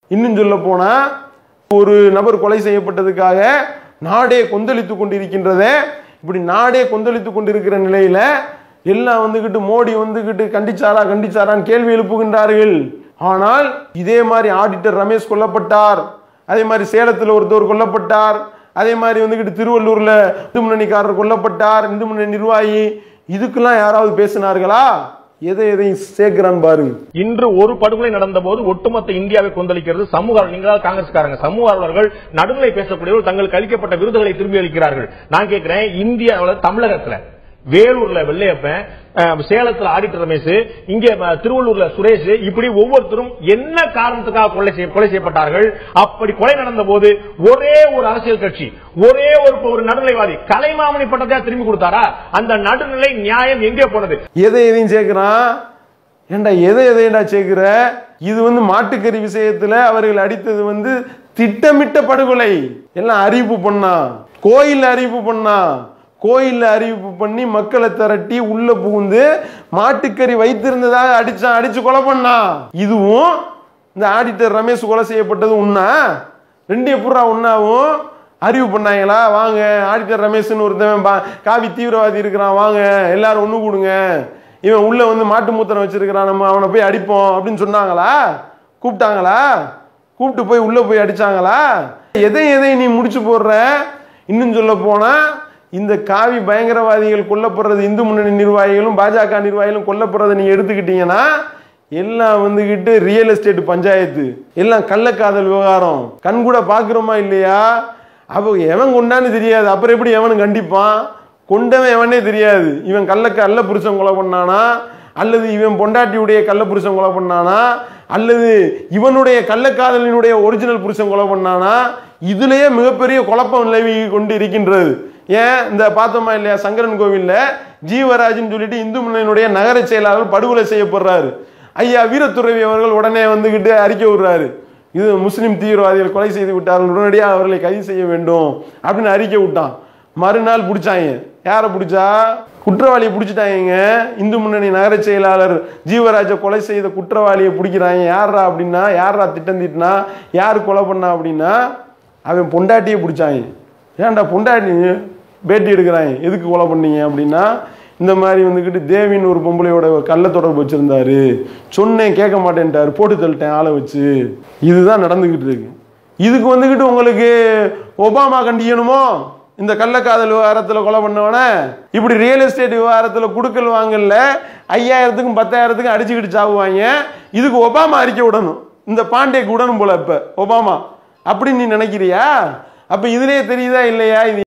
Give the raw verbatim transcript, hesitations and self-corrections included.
இன்னும் சொல்ல போனா ஒரு நபர் கொலை செய்யப்பட்டதுக்காக நாடே கொந்தளித்து கொண்டிருக்கின்றதே. இப்படி நாடே கொந்தளித்து கொண்டிருக்கிற நிலையில எல்லாம் வந்துகிட்டு மோடி வந்துகிட்டு கண்டிச்சாரா கண்டிச்சாரான்னு கேள்வி எழுப்புகின்றார்கள். ஆனால் இதே மாதிரி ஆடிட்டர் ரமேஷ் கொல்லப்பட்டார், அதே மாதிரி சேலத்தில் ஒருத்தர் கொல்லப்பட்டார், அதே மாதிரி வந்துகிட்டு திருவள்ளூர்ல இந்து முன்னணிக்காரர் கொல்லப்பட்டார், இந்து முன்னணி நிர்வாகி. இதுக்கெல்லாம் யாராவது பேசினார்களா? எதை எதையும் சேர்க்கிறான் பாருங்க. இன்று ஒரு படுகொலை நடந்த போது ஒட்டுமொத்த இந்தியாவை கொந்தளிக்கிறது. சமூக நீங்களால் காங்கிரஸ்காரங்க சமூக ஆர்வலர்கள் நடுநிலை பேசக்கூடியவர்கள் தங்களுக்கு அளிக்கப்பட்ட விருதுகளை திரும்பி அளிக்கிறார்கள். நான் கேட்கிறேன், இந்தியாவில் தமிழகத்துல வேலூர்ல வெள்ளையப்பன், சேலத்துல ஆடிட்டர் ரமேஷ், இங்க திருவள்ளூர்ல சுரேஷ், இப்படி ஒவ்வொருத்தரும் என்ன காரணத்துக்காக கொலை கொலை செய்யப்பட்டார்கள்? அப்படி கொலை நடந்த போது ஒரே ஒரு அரசியல் கட்சி, ஒரே ஒரு நடுநிலைவாதி கலைமாமணி பட்டத்தை திரும்பி கொடுத்தாரா? அந்த நடுநிலை நியாயம் எங்கே போனது? எதை எதையும் சேர்க்கிறான். ஏண்டா எதை எதையண்டா சேர்க்கிற? இது வந்து மாட்டுக்கறி விஷயத்துல அவர்கள் அடித்தது வந்து திட்டமிட்ட படுகொலை. எல்லாம் அறிவிப்பு பண்ணா, கோயில் அறிவிப்பு பண்ணா, கோயில்ல அறிவிப்பு பண்ணி மக்களை திரட்டி உள்ள புகுந்து மாட்டுக்கறி வைத்திருந்ததாக அடிச்சான், அடிச்சு கொலை பண்ணா. இதுவும் இந்த ஆடிட்டர் ரமேஷ் கொலை செய்யப்பட்டது உண்ணா? ரெண்டு எப்படா உண்ணாவும் அறிவு பண்ணாங்களா? வாங்க ஆடிட்டர் ரமேஷ்னு ஒருத்தன் காவி தீவிரவாதி இருக்கிறான், வாங்க எல்லாரும் ஒண்ணு கூடுங்க, இவன் உள்ள வந்து மாட்டு மூத்திரம் வச்சிருக்கிறான், நம்ம அவனை போய் அடிப்போம் அப்படின்னு சொன்னாங்களா? கூப்பிட்டாங்களா? கூப்பிட்டு போய் உள்ள போய் அடிச்சாங்களா? எதை எதை நீ முடிச்சு போடுற? இன்னும் சொல்ல போனா இந்த காவி பயங்கரவாதிகள் கொல்லப்படுறது, இந்து முன்னணி நிர்வாகிகளும் பாஜக நிர்வாகிகளும் கொல்லப்படுறதை நீங்க எடுத்துக்கிட்டீங்கன்னா எல்லாம் வந்துகிட்டு ரியல் எஸ்டேட் பஞ்சாயத்து, எல்லாம் கள்ளக்காதல் விவகாரம். கண் கூட பாக்குறோமா இல்லையா? அப்ப எவன் கொண்டான்னு தெரியாது, அப்புறம் எப்படி எவனும் கண்டிப்பான்? கொண்டவன் எவனே தெரியாது. இவன் கள்ள கள்ள புருஷன் கொலை பண்ணானா, அல்லது இவன் பொண்டாட்டியுடைய கள்ள புருஷன் கொலை பண்ணானா, அல்லது இவனுடைய கள்ளக்காதலினுடைய ஒரிஜினல் புருஷன் கொலை பண்ணானா? இதுலயே மிகப்பெரிய குழப்பம் நிலவி கொண்டு இருக்கின்றது. ஏன் இந்த பார்த்தோமா இல்லையா, சங்கரன் கோவில்ல ஜீவராஜ்னு சொல்லிட்டு இந்து முன்னணியினுடைய நகர செயலாளர் படுகொலை செய்யப்படுறாரு. ஐயா வீரத்துறவி அவர்கள் உடனே வந்துகிட்டு அறிக்கை விடுறாரு, இது முஸ்லிம் தீவிரவாதிகள் கொலை செய்து விட்டார்கள், உடனடியாக அவர்களை கைது செய்ய வேண்டும் அப்படின்னு அறிக்கை விட்டான். மறுநாள் பிடிச்சாங்க. யாரை பிடிச்சா? குற்றவாளியை பிடிச்சிட்டாங்க. இந்து முன்னணி நகர செயலாளர் ஜீவராஜ கொலை செய்த குற்றவாளியை பிடிக்கிறாங்க. யாரா அப்படின்னா, யாரா திட்டம் தீட்டினா, யார் கொலை பண்ணா அப்படின்னா அவன் பொண்டாட்டியை பிடிச்சாங்க. ஏன்டா பொண்டாட்டி பேட்டி எடுக்கிறாங்க, எதுக்கு கொலை பண்ணீங்க அப்படின்னா, இந்த மாதிரி வந்துக்கிட்டு தேவின்னு ஒரு பொம்பளையோட கள்ள தொடர்பு வச்சிருந்தாரு, சொன்னேன் கேட்க மாட்டேன்ட்டாரு, போட்டு தள்ளிட்டேன் ஆளை வச்சு. இதுதான் நடந்துகிட்டு இருக்கு. இதுக்கு வந்துக்கிட்டு உங்களுக்கு ஒபாமா கண்டிக்கணுமோ? இந்த கள்ளக்காதல் விவகாரத்தில் கொலை பண்ணவன இப்படி ரியல் எஸ்டேட் விவகாரத்தில் குடுக்கல் வாங்கல ஐயாயிரத்துக்கும் பத்தாயிரத்துக்கும் அடிச்சுக்கிட்டு சாவுவாங்க. இதுக்கு ஒபாமா அறிக்கை விடணும், இந்த பாண்டேக்கு விடணும் போல இப்ப ஒபாமா. அப்படின்னு நீ நினைக்கிறியா? அப்ப இதுலயே தெரியுதா இல்லையா? இது